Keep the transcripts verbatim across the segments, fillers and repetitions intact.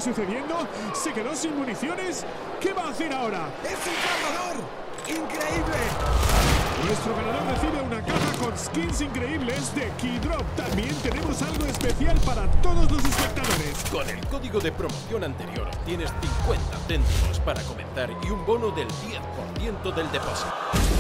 sucediendo? ¿Se quedó sin municiones? ¿Qué va a hacer ahora? ¡Es un cargador! ¡Increíble! Nuestro ganador recibe una caja con skins increíbles de Keydrop. También tenemos algo especial para todos los espectadores. Con el código de promoción anterior tienes cincuenta céntimos para comenzar y un bono del diez por ciento del depósito.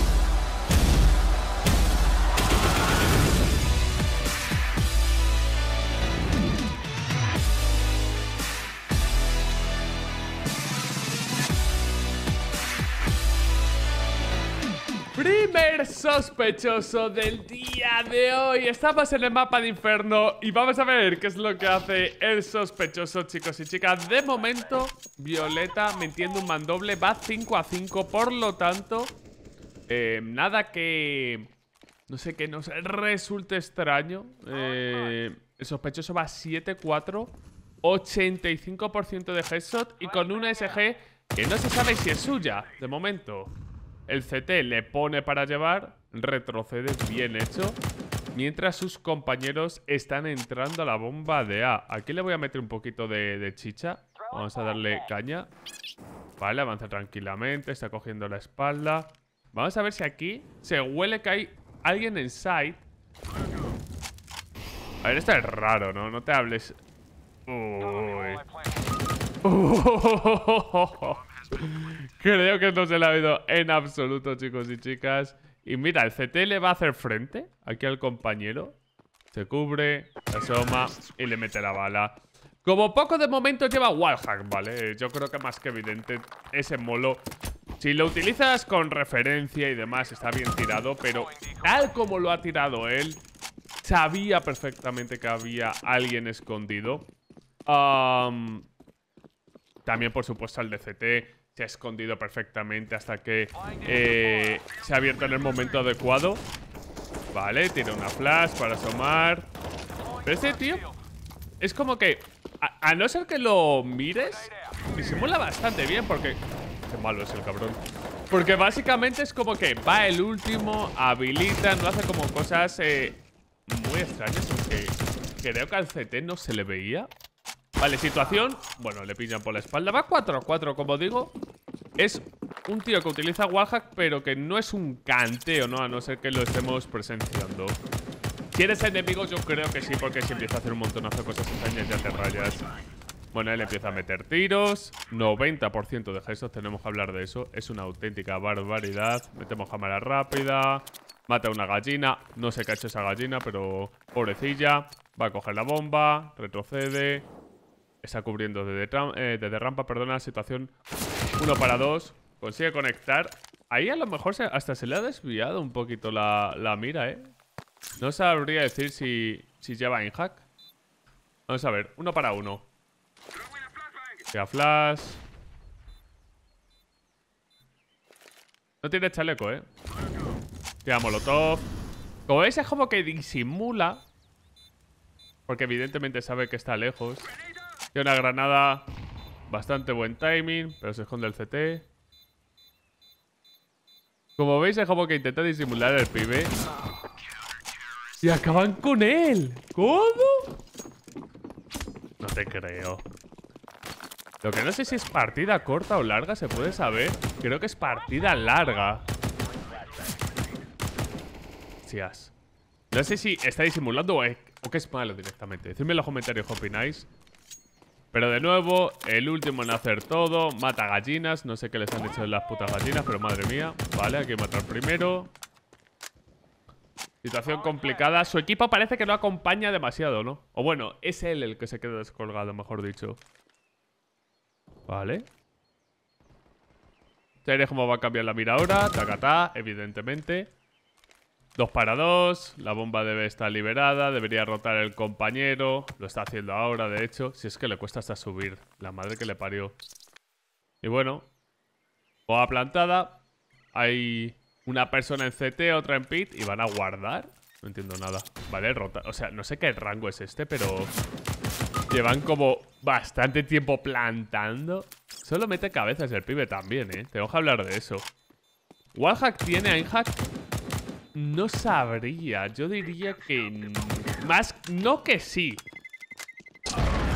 Primer sospechoso del día de hoy. Estamos en el mapa de Inferno y vamos a ver qué es lo que hace el sospechoso, chicos y chicas. De momento, Violeta metiendo un mandoble va cinco a cinco, por lo tanto, eh, nada que... no sé, que nos resulte extraño. eh, El sospechoso va siete cuatro, ochenta y cinco por ciento de headshot y con una S G que no se sabe si es suya, de momento. El C T le pone para llevar, retrocede, bien hecho, mientras sus compañeros están entrando a la bomba de A. Aquí le voy a meter un poquito de, de chicha. Vamos a darle caña. Vale, avanza tranquilamente, está cogiendo la espalda. Vamos a ver si aquí se huele que hay alguien en site. A ver, esto es raro, ¿no? No te hables. Uy. Creo que no se le ha oído en absoluto, chicos y chicas. Y mira, el C T le va a hacer frente aquí al compañero. Se cubre, se asoma y le mete la bala. Como poco de momento lleva wallhack, ¿vale? Yo creo que más que evidente ese molo. Si lo utilizas con referencia y demás está bien tirado, pero tal como lo ha tirado él, sabía perfectamente que había alguien escondido. Um, también, por supuesto, el de C T se ha escondido perfectamente hasta que eh, se ha abierto en el momento adecuado. Vale, tiene una flash para asomar. Pero este tío es como que, a, a no ser que lo mires, disimula bastante bien porque... Qué malo es el cabrón. Porque básicamente es como que va el último, habilita, no hace como cosas eh, muy extrañas, aunque creo que al C T no se le veía. Vale, situación. Bueno, le pillan por la espalda. Va cuatro a cuatro, como digo. Es un tío que utiliza wallhack, pero que no es un canteo, ¿no? A no ser que lo estemos presenciando. Si eres enemigo, yo creo que sí, porque si empieza a hacer un montonazo de cosas extrañas ya te rayas. Bueno, él empieza a meter tiros. noventa por ciento de gestos, tenemos que hablar de eso. Es una auténtica barbaridad. Metemos cámara rápida. Mata a una gallina. No sé qué ha hecho esa gallina, pero pobrecilla. Va a coger la bomba. Retrocede. Está cubriendo desde, eh, desde rampa, perdona, situación uno para dos. Consigue conectar. Ahí a lo mejor se, hasta se le ha desviado un poquito la, la mira, ¿eh? No sabría decir si, si lleva en hack. Vamos a ver, uno para uno. Queda flash. No tiene chaleco, ¿eh? Queda molotov. Como veis es como que disimula, porque evidentemente sabe que está lejos. Tiene una granada. Bastante buen timing, pero se esconde el C T. Como veis es como que intenta disimular el pibe. Y acaban con él. ¿Cómo? No te creo. Lo que no sé si es partida corta o larga, se puede saber. Creo que es partida larga. Hostias. No sé si está disimulando o, es, o que es malo directamente. Decidme en los comentarios qué opináis. Pero de nuevo, el último en hacer todo. Mata gallinas. No sé qué les han hecho las putas gallinas, pero madre mía. Vale, hay que matar primero. Situación complicada. Su equipo parece que no acompaña demasiado, ¿no? O bueno, es él el que se queda descolgado, mejor dicho. Vale. Veré cómo va a cambiar la mira ahora. Tacatá, evidentemente. Dos para dos. La bomba debe estar liberada. Debería rotar el compañero. Lo está haciendo ahora, de hecho. Si es que le cuesta hasta subir. La madre que le parió. Y bueno. Boa plantada. Hay una persona en C T, otra en pit. Y van a guardar. No entiendo nada. Vale, rota. O sea, no sé qué rango es este, pero... llevan como bastante tiempo plantando. Solo mete cabezas el pibe también, ¿eh? Tengo que hablar de eso. ¿Wallhack tiene Einhack? No sabría. Yo diría que... más... no que sí.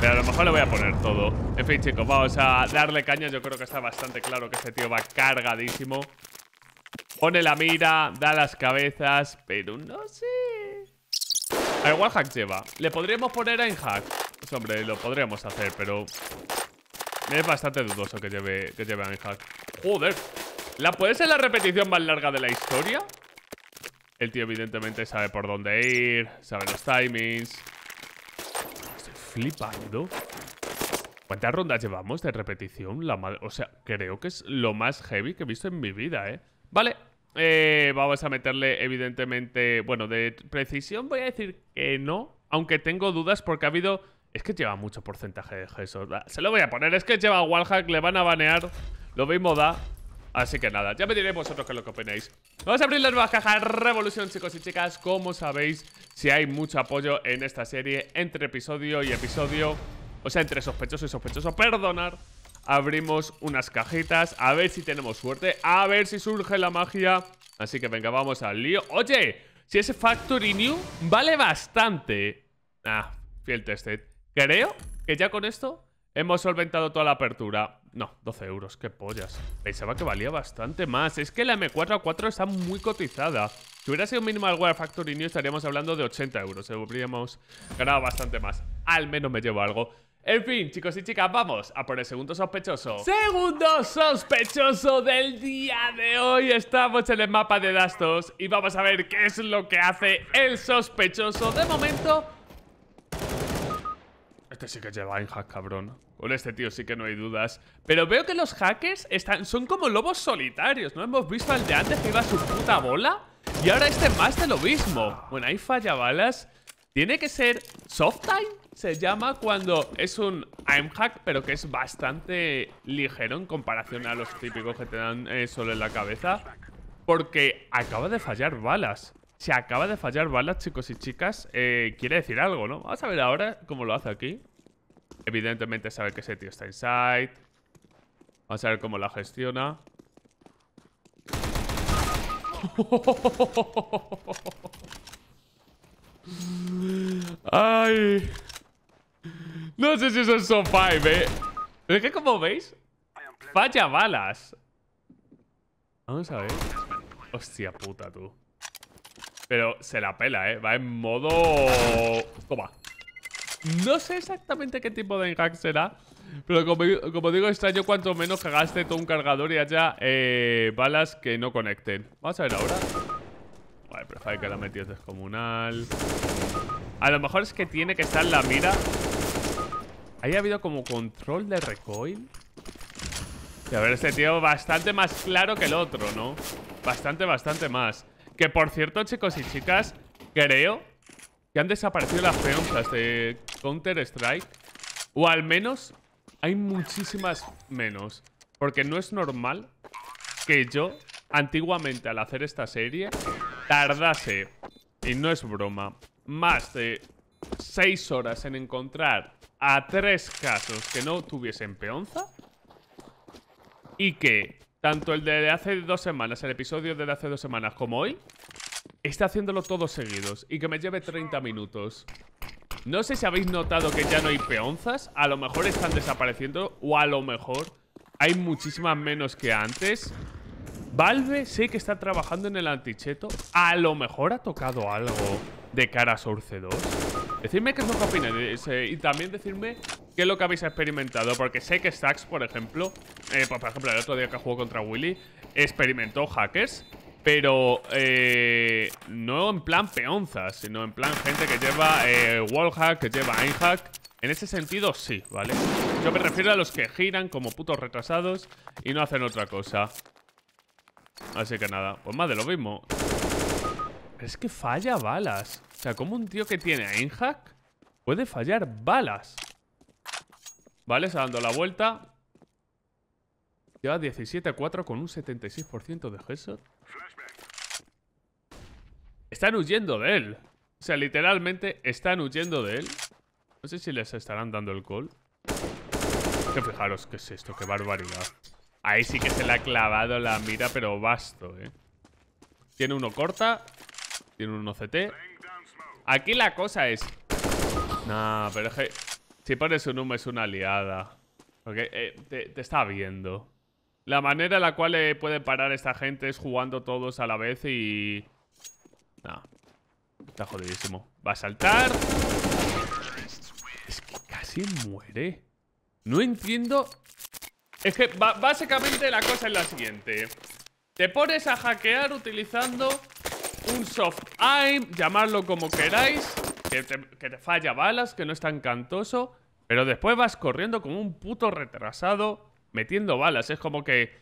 Pero a lo mejor le voy a poner todo. En fin, chicos, vamos a darle caña. Yo creo que está bastante claro que este tío va cargadísimo. Pone la mira, da las cabezas, pero no sé. A igual hack lleva. Le podríamos poner a Einhack. Pues hombre, lo podríamos hacer, pero es bastante dudoso que lleve, que lleve a Einhack. Joder. ¿La puede ser la repetición más larga de la historia? El tío evidentemente sabe por dónde ir, sabe los timings. Estoy flipando. ¿Cuántas rondas llevamos de repetición? La madre... O sea, creo que es lo más heavy que he visto en mi vida, ¿eh? Vale, eh, vamos a meterle evidentemente... Bueno, de precisión voy a decir que no, aunque tengo dudas porque ha habido... Es que lleva mucho porcentaje de eso. Se lo voy a poner, es que lleva wallhack, le van a banear. Lo mismo da. Así que nada, ya me diréis vosotros qué es lo que opináis. Vamos a abrir las nuevas cajas Revolución, chicos y chicas. Como sabéis, si hay mucho apoyo en esta serie, entre episodio y episodio, o sea, entre sospechoso y sospechoso, perdonar, abrimos unas cajitas, a ver si tenemos suerte, a ver si surge la magia. Así que venga, vamos al lío. Oye, si ese Factory New vale bastante. Ah, fiel tested. Creo que ya con esto hemos solventado toda la apertura. No, doce euros, qué pollas. Pensaba que valía bastante más. Es que la M cuatro A cuatro está muy cotizada. Si hubiera sido Minimal Wear Factory New estaríamos hablando de ochenta euros. Habríamos ganado bastante más. Al menos me llevo algo. En fin, chicos y chicas, vamos a por el segundo sospechoso. Segundo sospechoso del día de hoy. Estamos en el mapa de Dastos y vamos a ver qué es lo que hace el sospechoso. De momento... Este sí que lleva Einhack, cabrón. Con este tío sí que no hay dudas. Pero veo que los hackers están, son como lobos solitarios, ¿no? Hemos visto al de antes que iba a su puta bola y ahora este más de lo mismo. Bueno, ahí falla balas. Tiene que ser soft time. Se llama cuando es un aimhack, pero que es bastante ligero en comparación a los típicos que te dan eh, solo en la cabeza. Porque acaba de fallar balas. Se acaba de fallar balas, chicos y chicas. eh, Quiere decir algo, ¿no? Vamos a ver ahora cómo lo hace aquí. Evidentemente sabe que ese tío está inside. Vamos a ver cómo la gestiona. Ay. No sé si eso es soft five, eh. Pero es que como veis, falla balas. Vamos a ver. Hostia puta, tú. Pero se la pela, ¿eh? Va en modo... Toma. No sé exactamente qué tipo de hack será, pero como, como digo, extraño cuanto menos que gaste todo un cargador y haya eh, balas que no conecten. Vamos a ver ahora. Vale, pero hay que la metí descomunal. A lo mejor es que tiene que estar en la mira. Ahí ha habido como control de recoil. Y a ver, este tío bastante más claro que el otro, ¿no? Bastante, bastante más. Que por cierto, chicos y chicas, creo que han desaparecido las peonzas de Counter-Strike. O al menos hay muchísimas menos. Porque no es normal que yo, antiguamente al hacer esta serie, tardase, y no es broma, más de seis horas en encontrar a tres casos que no tuviesen peonza. Y que tanto el de hace dos semanas, el episodio de hace dos semanas, como hoy, está haciéndolo todos seguidos y que me lleve treinta minutos. No sé si habéis notado que ya no hay peonzas. A lo mejor están desapareciendo o a lo mejor hay muchísimas menos que antes. Valve sé que está trabajando en el anticheto. A lo mejor ha tocado algo de cara a Source dos. Decidme qué es lo que opináis y también decidme qué es lo que habéis experimentado. Porque sé que Stacks, por ejemplo, eh, por ejemplo, el otro día que jugó contra Willy, experimentó hackers. Pero eh, no en plan peonzas, sino en plan gente que lleva eh, wallhack, que lleva aimhack. En ese sentido sí, ¿vale? Yo me refiero a los que giran como putos retrasados y no hacen otra cosa. Así que nada, pues más de lo mismo. Pero es que falla balas. O sea, como un tío que tiene aimhack puede fallar balas. Vale, se ha dado la vuelta. Lleva diecisiete a cuatro con un setenta y seis por ciento de headshot. Están huyendo de él. O sea, literalmente están huyendo de él. No sé si les estarán dando el call. Que fijaros, ¿qué es esto? Qué barbaridad. Ahí sí que se le ha clavado la mira, pero basto, ¿eh? Tiene uno corta. Tiene uno C T. Aquí la cosa es... Nah, pero es que... Si pones un humo es una liada. Porque eh, te, te está viendo. La manera en la cual eh, puede parar esta gente es jugando todos a la vez y... No. Está jodidísimo. Va a saltar. Es que casi muere. No entiendo. Es que básicamente la cosa es la siguiente. Te pones a hackear utilizando un soft aim, llamarlo como queráis, que te, que te falla balas, que no es tan cantoso, pero después vas corriendo como un puto retrasado metiendo balas. Es como que...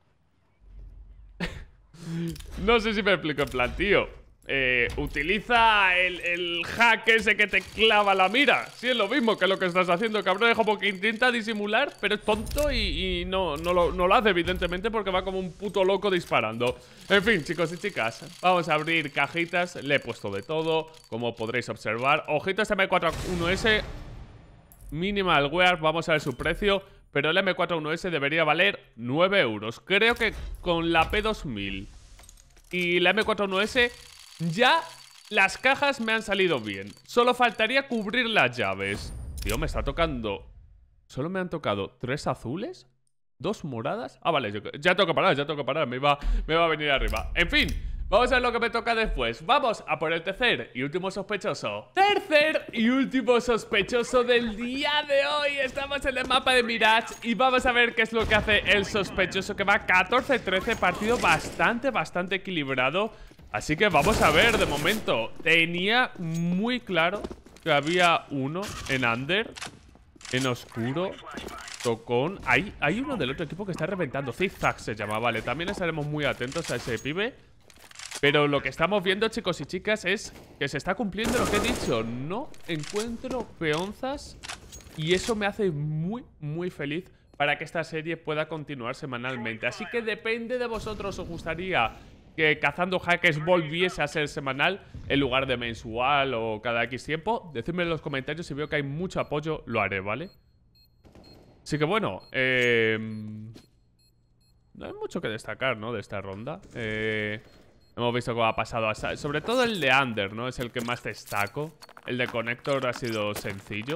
No sé si me explico, en plan, tío. Eh, utiliza el, el hack ese que te clava la mira. Sí, es lo mismo que lo que estás haciendo, cabrón. Es como que intenta disimular, pero es tonto y, y no, no, lo, no lo hace, evidentemente, porque va como un puto loco disparando. En fin, chicos y chicas, vamos a abrir cajitas. Le he puesto de todo, como podréis observar. Ojito este M cuatro uno S Minimal Wear, vamos a ver su precio. Pero el M cuatro uno S debería valer nueve euros. Creo que con la P dos mil y la M cuatro uno S ya las cajas me han salido bien. Solo faltaría cubrir las llaves. Tío, me está tocando... Solo me han tocado tres azules, dos moradas. Ah, vale, yo... ya tengo que parar, ya tengo que parar. Me va, me va a venir arriba. En fin, vamos a ver lo que me toca después. Vamos a por el tercer y último sospechoso. Tercer y último sospechoso del día de hoy. Estamos en el mapa de Mirage y vamos a ver qué es lo que hace el sospechoso, que va catorce trece. Partido bastante, bastante equilibrado. Así que vamos a ver, de momento. Tenía muy claro que había uno en under, en oscuro, tocón. Hay, hay uno del otro equipo que está reventando. Zigzag se llama, vale. También estaremos muy atentos a ese pibe. Pero lo que estamos viendo, chicos y chicas, es que se está cumpliendo lo que he dicho. No encuentro peonzas y eso me hace muy, muy feliz para que esta serie pueda continuar semanalmente. Así que depende de vosotros. ¿Os gustaría que Cazando Hackers volviese a ser semanal en lugar de mensual o cada X tiempo? Decidme en los comentarios. Si veo que hay mucho apoyo, lo haré, ¿vale? Así que bueno, eh... no hay mucho que destacar, ¿no? De esta ronda. Eh... Hemos visto cómo ha pasado a... Sobre todo el de Under, ¿no? Es el que más destaco. El de Connector ha sido sencillo.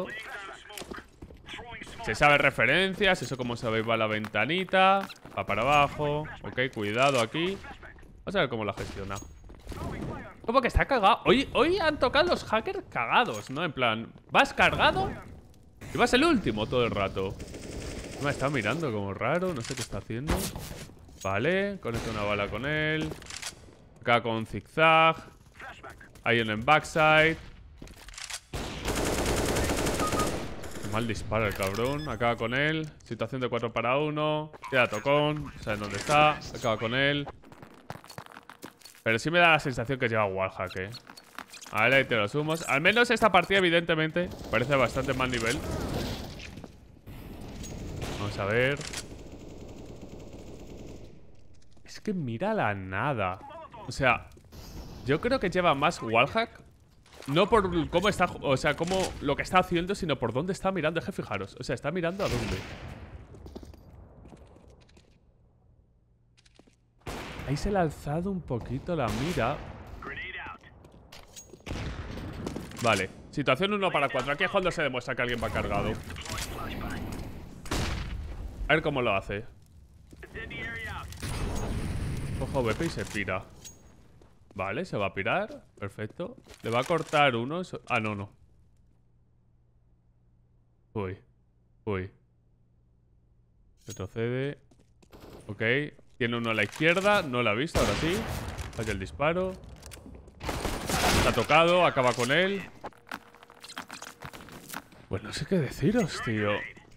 Se sabe referencias. Eso, como sabéis, va a la ventanita. Va para abajo. Ok, cuidado aquí. Vamos a ver cómo lo gestiona. Como que está cagado. Hoy, hoy han tocado los hackers cagados, ¿no? En plan, vas cargado y vas el último todo el rato. Me ha estado mirando como raro. No sé qué está haciendo. Vale, conecta una bala con él. Acá con zigzag. Hay uno en backside. Mal dispara el cabrón. Acaba con él. Situación de cuatro para uno. Queda tocón. Saben dónde está. Acaba con él. Pero sí me da la sensación que lleva wallhack, eh. Vale, ahí te los humos. Al menos esta partida, evidentemente, parece bastante más nivel. Vamos a ver. Es que mira la nada. O sea, yo creo que lleva más wallhack. No por cómo está, o sea, cómo lo que está haciendo, sino por dónde está mirando. Es que fijaros, o sea, está mirando a dónde. Ahí se le ha alzado un poquito la mira. Vale, situación uno para cuatro. Aquí es cuando se demuestra que alguien va cargado. A ver cómo lo hace. Cojo B P y se pira. Vale, se va a pirar. Perfecto. Le va a cortar uno. Ah, no, no. Uy. Uy. Retrocede. Ok. Tiene uno a la izquierda. No lo ha visto, ahora sí. Falla el disparo. Está tocado. Acaba con él. Pues no sé qué deciros, tío.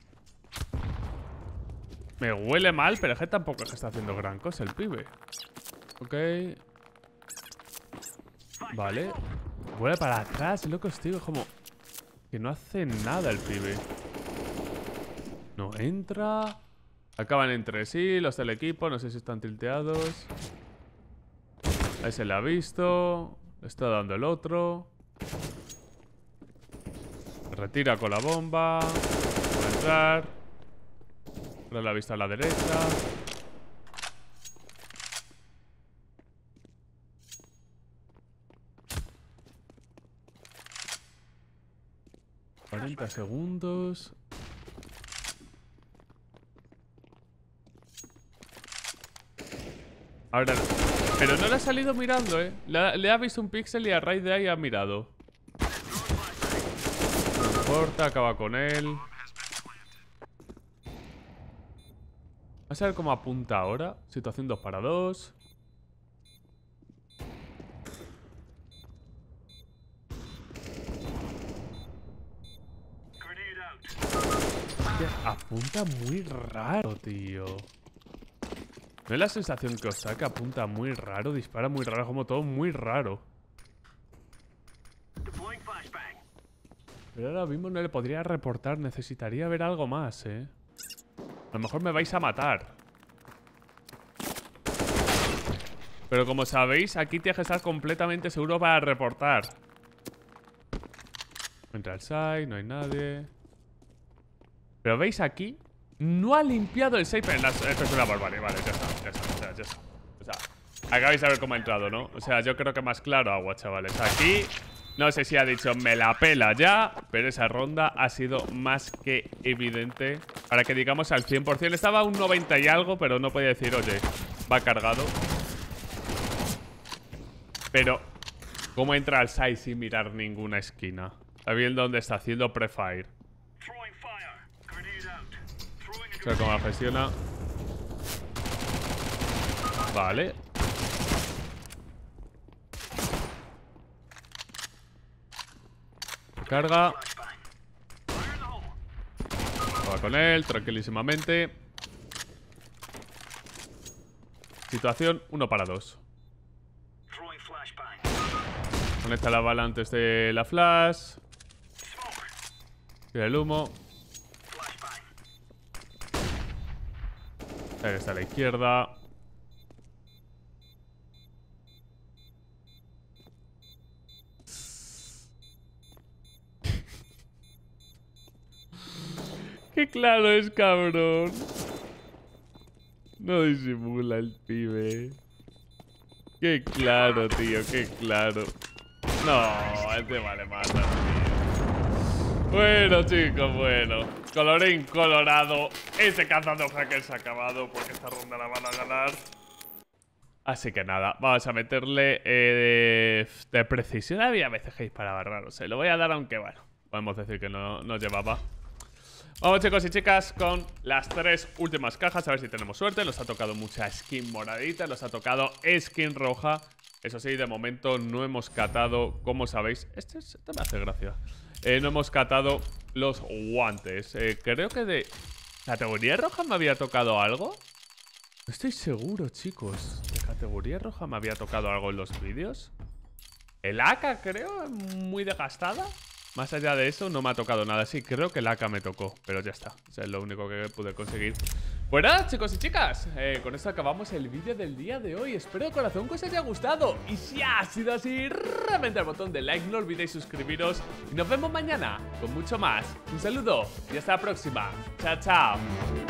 Me huele mal, pero es que tampoco es que está haciendo gran cosa el pibe. Ok. Vale. Vuelve para atrás, loco, tío. Es como que no hace nada el pibe. No entra. Acaban entre sí los del equipo. No sé si están tilteados. Ahí se le ha visto. Le está dando el otro. Retira con la bomba. Va a entrar. Ahora la ha visto a la derecha. treinta segundos. Ahora, pero no le ha salido mirando, ¿eh? Le ha, le ha visto un píxel y a raíz de ahí ha mirado. No importa, acaba con él. Vamos a ver cómo apunta ahora. Situación dos para dos. Apunta muy raro, tío. ¿No es la sensación que os da que apunta muy raro? Dispara muy raro, como todo muy raro. Pero ahora mismo no le podría reportar. Necesitaría ver algo más, eh. A lo mejor me vais a matar. Pero como sabéis, aquí tienes que estar completamente seguro para reportar. Entra al site, no hay nadie. Pero veis aquí, no ha limpiado el safe en la espesura barbarie. Vale, ya está, ya está, ya está, ya está. O sea, acabáis de ver cómo ha entrado, ¿no? O sea, yo creo que más claro agua, chavales. Aquí, no sé si ha dicho me la pela ya, pero esa ronda ha sido más que evidente. Para que digamos al cien por cien. Estaba a un noventa y algo, pero no podía decir, oye, va cargado. Pero, ¿cómo entra al site sin mirar ninguna esquina? Está viendo dónde está haciendo prefire. O sea, cómo la gestiona. Vale. Carga. Va con él, tranquilísimamente. Situación uno para dos. Conecta la bala antes de la flash. Tira el humo. Ahí está a la izquierda. Qué claro es, cabrón. No disimula el pibe. Qué claro, tío, qué claro. No, este vale mata, tío. Bueno, chicos, bueno. Colorín colorado. Ese cazador hacker se ha acabado porque esta ronda la van a ganar. Así que nada, vamos a meterle eh, de, de precisión. Había veces que disparaba raro. Se lo voy a dar, aunque bueno, podemos decir que no, no llevaba. Vamos, chicos y chicas, con las tres últimas cajas. A ver si tenemos suerte. Nos ha tocado mucha skin moradita. Nos ha tocado skin roja. Eso sí, de momento no hemos catado, como sabéis. Este, es, este me hace gracia. Eh, no hemos catado los guantes. Eh, creo que de categoría roja me había tocado algo. No estoy seguro, chicos. ¿De categoría roja me había tocado algo en los vídeos? El A K, creo, muy desgastada. Más allá de eso, no me ha tocado nada. Sí, creo que el A K me tocó, pero ya está. O sea, es lo único que pude conseguir. Pues nada, chicos y chicas, eh, con esto acabamos el vídeo del día de hoy. Espero de corazón que os haya gustado. Y si ha sido así, reventad el botón de like, no olvidéis suscribiros. Y nos vemos mañana con mucho más. Un saludo y hasta la próxima. Chao, chao.